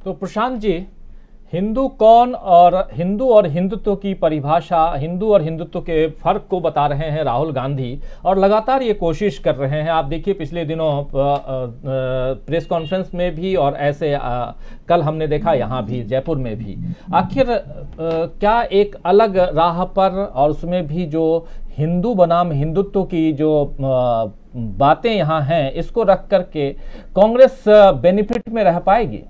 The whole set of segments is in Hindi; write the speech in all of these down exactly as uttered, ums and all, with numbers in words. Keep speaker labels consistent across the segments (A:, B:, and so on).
A: तो प्रशांत जी, हिंदू कौन और हिंदू और हिंदुत्व की परिभाषा, हिंदू और हिंदुत्व के फर्क को बता रहे हैं राहुल गांधी, और लगातार ये कोशिश कर रहे हैं। आप देखिए पिछले दिनों प्रेस कॉन्फ्रेंस में भी, और ऐसे आ, कल हमने देखा यहाँ भी जयपुर में भी। आखिर आ, क्या एक अलग राह पर, और उसमें भी जो हिंदू बनाम हिंदुत्व की जो आ, बातें यहाँ हैं, इसको रख करके कांग्रेस बेनिफिट में रह पाएगी?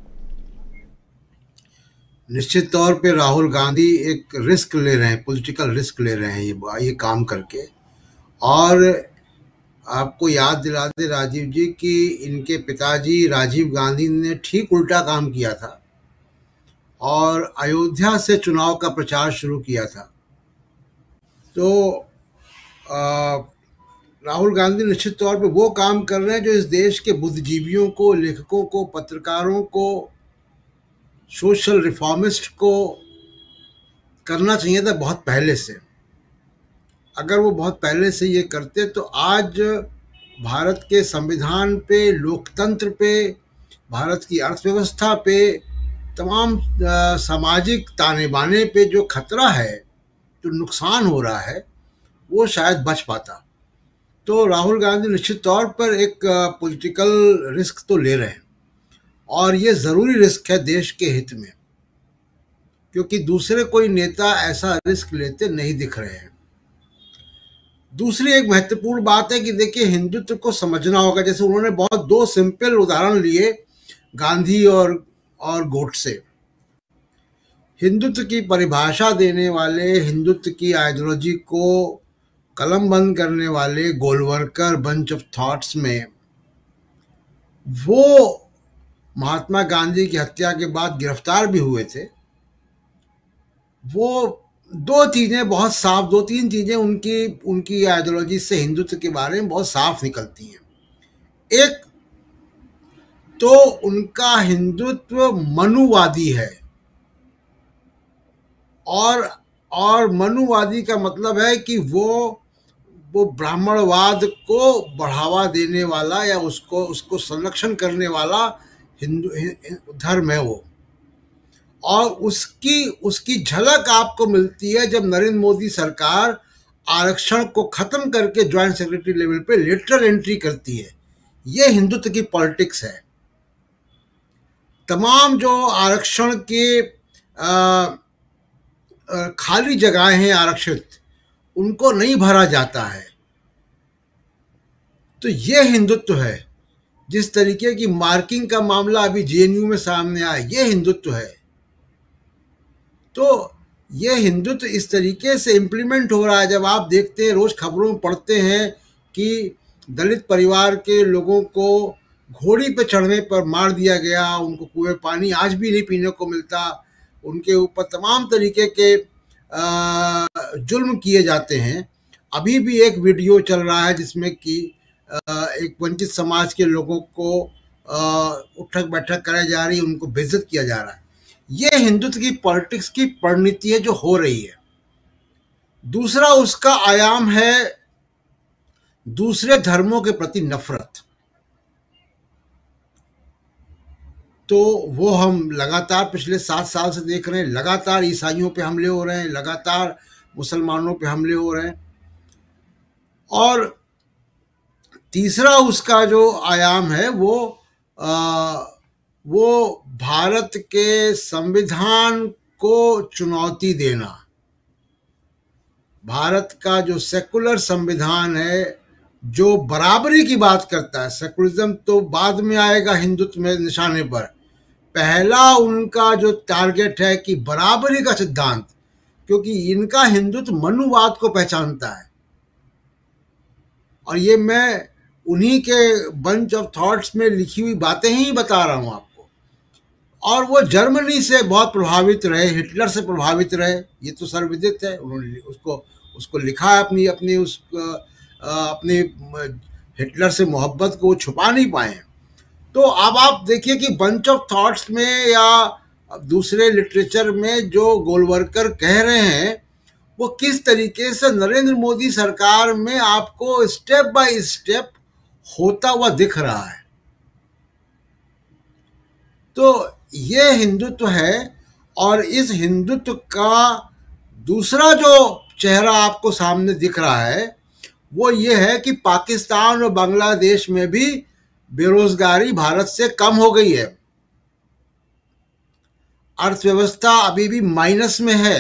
B: निश्चित तौर पे राहुल गांधी एक रिस्क ले रहे हैं, पॉलिटिकल रिस्क ले रहे हैं ये ये काम करके। और आपको याद दिला दे राजीव जी कि इनके पिताजी राजीव गांधी ने ठीक उल्टा काम किया था और अयोध्या से चुनाव का प्रचार शुरू किया था। तो आ, राहुल गांधी निश्चित तौर पे वो काम कर रहे हैं जो इस देश के बुद्धिजीवियों को, लेखकों को, पत्रकारों को, सोशल रिफॉर्मिस्ट को करना चाहिए था बहुत पहले से। अगर वो बहुत पहले से ये करते तो आज भारत के संविधान पे, लोकतंत्र पे, भारत की अर्थव्यवस्था पे, तमाम सामाजिक ताने बाने पे जो खतरा है, जो नुकसान हो रहा है, वो शायद बच पाता। तो राहुल गांधी निश्चित तौर पर एक पॉलिटिकल रिस्क तो ले रहे हैं, और ये ज़रूरी रिस्क है देश के हित में, क्योंकि दूसरे कोई नेता ऐसा रिस्क लेते नहीं दिख रहे हैं। दूसरी एक महत्वपूर्ण बात है कि देखिए, हिंदुत्व को समझना होगा। जैसे उन्होंने बहुत दो सिंपल उदाहरण लिए, गांधी और और गोडसे। हिंदुत्व की परिभाषा देने वाले, हिंदुत्व की आइडियोलॉजी को कलम बंद करने वाले गोलवरकर बंच ऑफ थॉट्स में वो महात्मा गांधी की हत्या के बाद गिरफ्तार भी हुए थे। वो दो चीज़ें बहुत साफ, दो तीन चीज़ें उनकी उनकी आइडियोलॉजी से हिंदुत्व के बारे में बहुत साफ निकलती हैं। एक तो उनका हिंदुत्व मनुवादी है, और और मनुवादी का मतलब है कि वो वो ब्राह्मणवाद को बढ़ावा देने वाला या उसको उसको संरक्षण करने वाला हिंदू धर्म है वो। और उसकी उसकी झलक आपको मिलती है जब नरेंद्र मोदी सरकार आरक्षण को खत्म करके ज्वाइंट सेक्रेटरी लेवल पे लेटरल एंट्री करती है। ये हिंदुत्व की पॉलिटिक्स है। तमाम जो आरक्षण के आ, आ, खाली जगहें हैं आरक्षित, उनको नहीं भरा जाता है। तो ये हिंदुत्व है। जिस तरीके की मार्किंग का मामला अभी जेएनयू में सामने आया, ये हिंदुत्व है। तो ये हिंदुत्व इस तरीके से इम्प्लीमेंट हो रहा है। जब आप देखते हैं, रोज खबरों में पढ़ते हैं कि दलित परिवार के लोगों को घोड़ी पे चढ़ने पर मार दिया गया, उनको कुएं पानी आज भी नहीं पीने को मिलता, उनके ऊपर तमाम तरीके के जुल्म किए जाते हैं। अभी भी एक वीडियो चल रहा है जिसमें कि एक वंचित समाज के लोगों को उठक बैठक कराई जा रही है, उनको बेइज्जत किया जा रहा है। ये हिंदुत्व की पॉलिटिक्स की परिणति है जो हो रही है। दूसरा उसका आयाम है दूसरे धर्मों के प्रति नफरत। तो वो हम लगातार पिछले सात साल से देख रहे हैं। लगातार ईसाइयों पे हमले हो रहे हैं, लगातार मुसलमानों पे हमले हो रहे हैं। और तीसरा उसका जो आयाम है वो आ, वो भारत के संविधान को चुनौती देना। भारत का जो सेकुलर संविधान है, जो बराबरी की बात करता है, सेकुलरिज्म तो बाद में आएगा हिंदुत्व में निशाने पर। पहला उनका जो टारगेट है कि बराबरी का सिद्धांत, क्योंकि इनका हिंदुत्व मनुवाद को पहचानता है। और ये मैं उन्हीं के बंच ऑफ थॉट्स में लिखी हुई बातें ही बता रहा हूँ आपको। और वो जर्मनी से बहुत प्रभावित रहे, हिटलर से प्रभावित रहे, ये तो सर्वविदित है। उन्होंने उसको उसको लिखा है, अपनी अपनी उस अपने हिटलर से मोहब्बत को छुपा नहीं पाए। तो अब आप देखिए कि बंच ऑफ थॉट्स में या दूसरे लिटरेचर में जो गोलवरकर कह रहे हैं, वो किस तरीके से नरेंद्र मोदी सरकार में आपको स्टेप बाय स्टेप होता हुआ दिख रहा है। तो ये हिंदुत्व है। और इस हिंदुत्व का दूसरा जो चेहरा आपको सामने दिख रहा है वो ये है कि पाकिस्तान और बांग्लादेश में भी बेरोजगारी भारत से कम हो गई है। अर्थव्यवस्था अभी भी माइनस में है।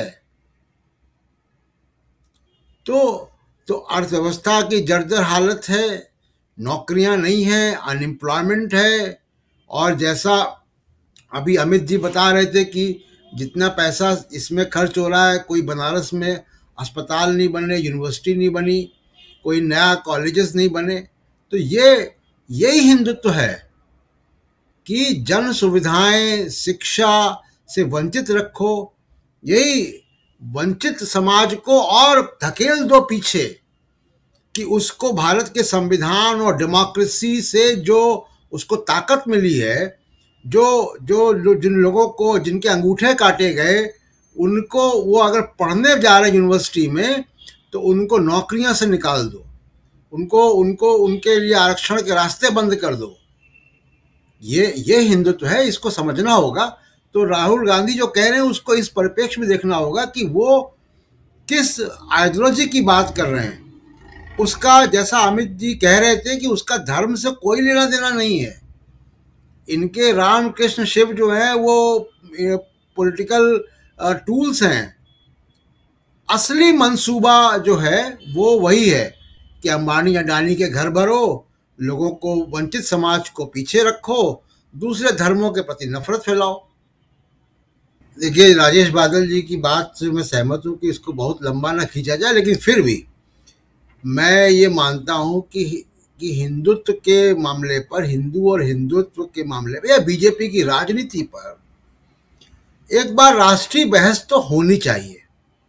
B: तो तो अर्थव्यवस्था की जर्जर हालत है, नौकरियां नहीं है, अनएम्प्लॉयमेंट है। और जैसा अभी अमित जी बता रहे थे कि जितना पैसा इसमें खर्च हो रहा है, कोई बनारस में अस्पताल नहीं बने, यूनिवर्सिटी नहीं बनी, कोई नया कॉलेजेस नहीं बने। तो ये यही हिंदुत्व है कि जन सुविधाएं, शिक्षा से वंचित रखो। यही वंचित समाज को और धकेल दो पीछे कि उसको भारत के संविधान और डेमोक्रेसी से जो उसको ताकत मिली है, जो जो जो जिन लोगों को जिनके अंगूठे काटे गए उनको वो अगर पढ़ने जा रहे हैं यूनिवर्सिटी में तो उनको नौकरियां से निकाल दो, उनको उनको उनके लिए आरक्षण के रास्ते बंद कर दो। ये ये हिंदुत्व है, इसको समझना होगा। तो राहुल गांधी जो कह रहे हैं उसको इस परिप्रेक्ष्य में देखना होगा कि वो किस आइडियोलॉजी की बात कर रहे हैं। उसका, जैसा अमित जी कह रहे थे कि उसका धर्म से कोई लेना देना नहीं है। इनके रामकृष्ण शिव जो है वो पॉलिटिकल टूल्स हैं। असली मंसूबा जो है वो वही है कि अंबानी अडानी के घर भरो, लोगों को, वंचित समाज को पीछे रखो, दूसरे धर्मों के प्रति नफरत फैलाओ। देखिए, राजेश बादल जी की बात से मैं सहमत हूँ कि इसको बहुत लंबा ना खींचा जाए, लेकिन फिर भी मैं ये मानता हूँ कि कि हिंदुत्व के मामले पर, हिंदू और हिंदुत्व के मामले पर या बीजेपी की राजनीति पर एक बार राष्ट्रीय बहस तो होनी चाहिए।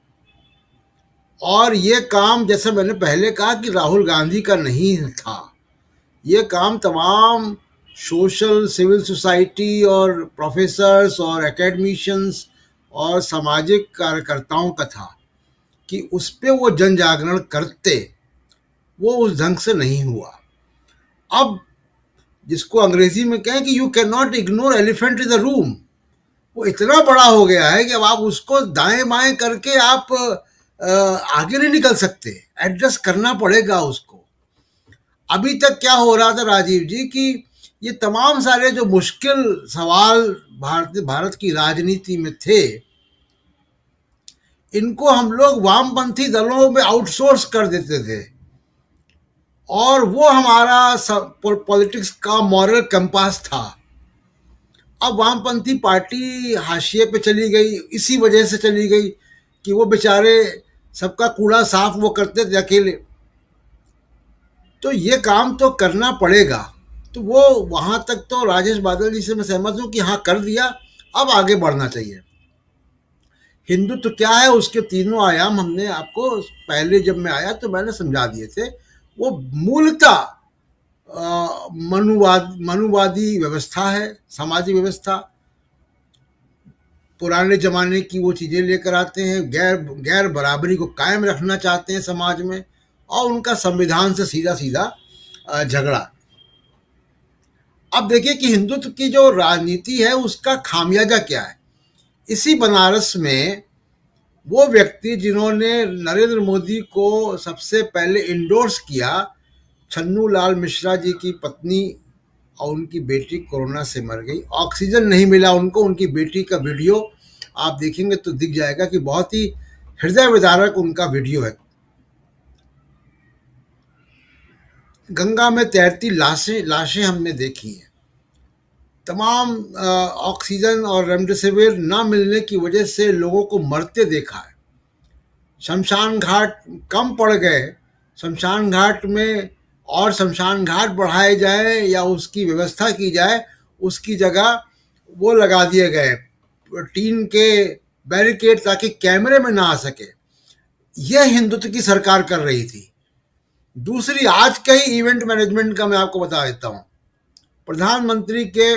B: और ये काम, जैसे मैंने पहले कहा, कि राहुल गांधी का नहीं था। ये काम तमाम सोशल, सिविल सोसाइटी और प्रोफेसर्स और एकेडमिशियंस और सामाजिक कार्यकर्ताओं का था कि उस पर वो जन जागरण करते। वो उस ढंग से नहीं हुआ। अब जिसको अंग्रेजी में कहें कि you can not ignore elephant in the room, वो इतना बड़ा हो गया है कि अब आप उसको दाएं बाएं करके आप आगे नहीं निकल सकते, एडजस्ट करना पड़ेगा उसको। अभी तक क्या हो रहा था राजीव जी कि ये तमाम सारे जो मुश्किल सवाल भारत भारत की राजनीति में थे, इनको हम लोग वामपंथी दलों में आउटसोर्स कर देते थे और वो हमारा पॉलिटिक्स का मॉरल कंपास था। अब वामपंथी पार्टी हाशिए पे चली गई, इसी वजह से चली गई कि वो बेचारे सबका कूड़ा साफ वो करते थे अकेले। तो ये काम तो करना पड़ेगा। तो वो वहाँ तक तो राजेश बादल जी से मैं सहमत हूँ कि हाँ, कर दिया, अब आगे बढ़ना चाहिए। हिंदुत्व क्या है, उसके तीनों आयाम हमने आपको पहले जब मैं आया तो मैंने समझा दिए थे। वो मूलतः मनुवाद मनुवादी व्यवस्था है, सामाजिक व्यवस्था। पुराने जमाने की वो चीज़ें लेकर आते हैं, गैर गैर बराबरी को कायम रखना चाहते हैं समाज में, और उनका संविधान से सीधा सीधा झगड़ा। अब देखिए कि हिंदुत्व की जो राजनीति है उसका खामियाजा क्या है। इसी बनारस में वो व्यक्ति जिन्होंने नरेंद्र मोदी को सबसे पहले इंडोर्स किया, छन्नू लाल मिश्रा जी की पत्नी और उनकी बेटी कोरोना से मर गई, ऑक्सीजन नहीं मिला उनको। उनकी बेटी का वीडियो आप देखेंगे तो दिख जाएगा कि बहुत ही हृदय विदारक उनका वीडियो है। गंगा में तैरती लाशें लाशें हमने देखी हैं। तमाम ऑक्सीजन और रेमडेसिविर ना मिलने की वजह से लोगों को मरते देखा है। शमशान घाट कम पड़ गए, शमशान घाट में और शमशान घाट बढ़ाए जाए या उसकी व्यवस्था की जाए, उसकी जगह वो लगा दिए गए टीन के बैरिकेड ताकि कैमरे में ना आ सके। यह हिंदुत्व की सरकार कर रही थी। दूसरी, आज का ही इवेंट मैनेजमेंट का मैं आपको बता देता हूँ। प्रधानमंत्री के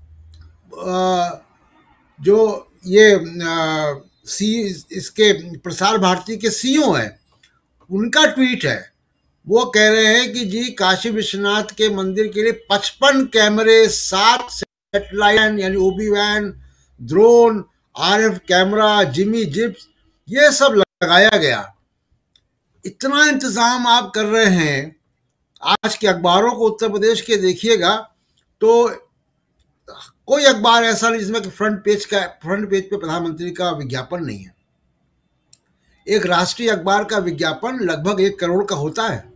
B: जो ये सी इसके प्रसार भारती के सीईओ हैं, उनका ट्वीट है। वो कह रहे हैं कि जी काशी विश्वनाथ के मंदिर के लिए पचपन कैमरे, सात सेटेलाइट यानी OB van, drone, RF camera, Jimmy jibs, ये सब लगाया गया। इतना इंतजाम आप कर रहे हैं। आज के अखबारों को उत्तर प्रदेश के देखिएगा तो कोई अखबार ऐसा नहीं जिसमें फ्रंट पेज का फ्रंट पेज पे प्रधानमंत्री का विज्ञापन नहीं है। एक राष्ट्रीय अखबार का विज्ञापन लगभग एक करोड़ का होता है।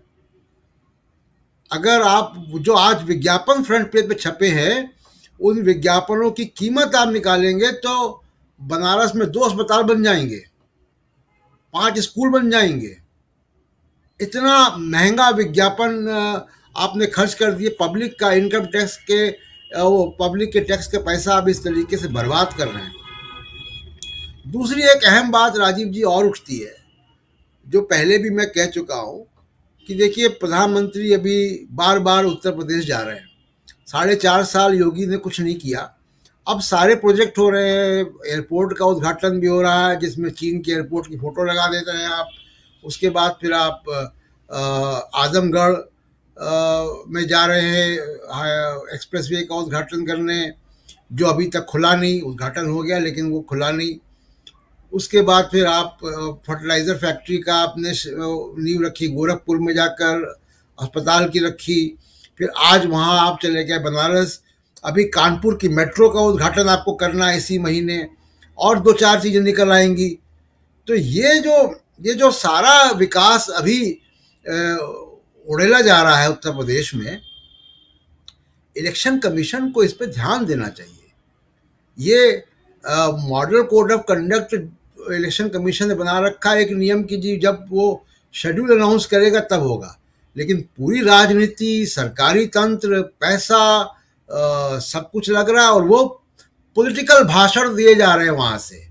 B: अगर आप जो आज विज्ञापन फ्रंट पेज पे छपे हैं उन विज्ञापनों की कीमत आप निकालेंगे तो बनारस में दो अस्पताल बन जाएंगे, पांच स्कूल बन जाएंगे। इतना महंगा विज्ञापन आपने खर्च कर दिए। पब्लिक का इनकम टैक्स के वो पब्लिक के टैक्स का पैसा आप इस तरीके से बर्बाद कर रहे हैं। दूसरी एक अहम बात राजीव जी और उठती है, जो पहले भी मैं कह चुका हूँ कि देखिए प्रधानमंत्री अभी बार बार उत्तर प्रदेश जा रहे हैं। साढ़े चार साल योगी ने कुछ नहीं किया। अब सारे प्रोजेक्ट हो रहे हैं। एयरपोर्ट का उद्घाटन भी हो रहा है जिसमें चीन के एयरपोर्ट की फोटो लगा देते हैं आप। उसके बाद फिर आप आजमगढ़ में जा रहे हैं एक्सप्रेसवे का उद्घाटन करने, जो अभी तक खुला नहीं। उद्घाटन हो गया लेकिन वो खुला नहीं। उसके बाद फिर आप फर्टिलाइज़र फैक्ट्री का आपने नींव रखी, गोरखपुर में जाकर अस्पताल की रखी। फिर आज वहाँ आप चले गए बनारस। अभी कानपुर की मेट्रो का उद्घाटन आपको करना है इसी महीने, और दो चार चीज़ें निकल आएंगी। तो ये जो ये जो सारा विकास अभी उड़ेला जा रहा है उत्तर प्रदेश में, इलेक्शन कमीशन को इस पर ध्यान देना चाहिए। ये model code of conduct election commission ने बना रखा है एक नियम की जी जब वो शेड्यूल अनाउंस करेगा तब होगा, लेकिन पूरी राजनीति, सरकारी तंत्र, पैसा आ, सब कुछ लग रहा है और वो पॉलिटिकल भाषण दिए जा रहे हैं वहां से।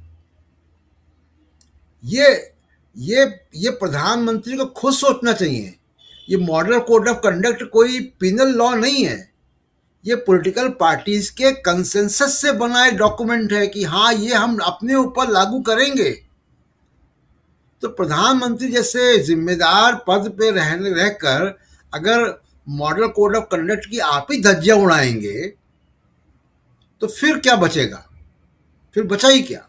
B: ये ये ये प्रधानमंत्री को खुद सोचना चाहिए। ये मॉडल कोड ऑफ कंडक्ट कोई पिनल लॉ नहीं है। ये पॉलिटिकल पार्टीज के कंसेंसस से बना एक डॉक्यूमेंट है कि हाँ ये हम अपने ऊपर लागू करेंगे। तो प्रधानमंत्री जैसे जिम्मेदार पद पे रहने रहकर अगर मॉडल कोड ऑफ कंडक्ट की आप ही धज्जियां उड़ाएंगे तो फिर क्या बचेगा? फिर बचा ही क्या?